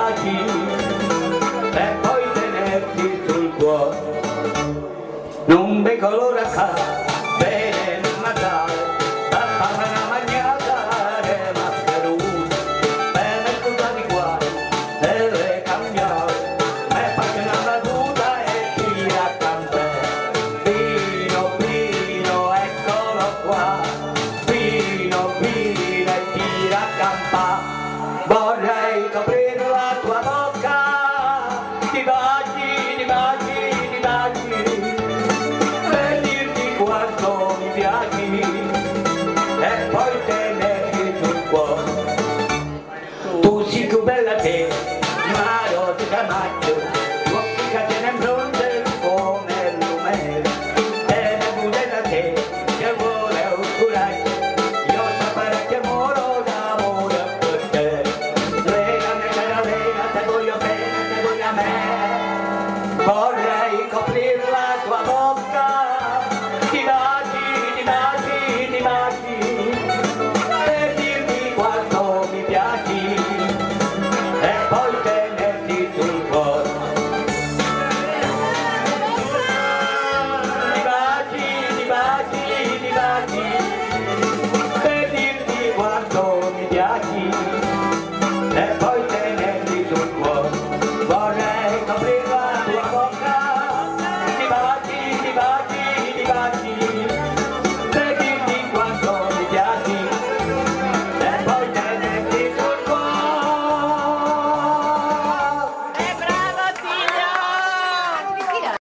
baci e poi tenerti sul cuore. Non mi colora fa bene il Natale, papà me la magnata e mascherone, per me scusa di qua e le cambiare, me faccio una battuta e tira a campere. Pino, Pino, eccolo qua, Pino, Pino e tira a campare. Vorrei coprire la tua bocca, ti baci, ti baci, ti baci, e dirti quanto mi piaci, e poi tenerti sul cuore. Tu sei più bella te, una rosa maggio, gli occhi catene in bronze come il lume, e le bude da te, che vuole un coraggio, io saprei che moro d'amore per te. Legami cara, lega, te voglio bene, te voglio a me, vorrei coprirla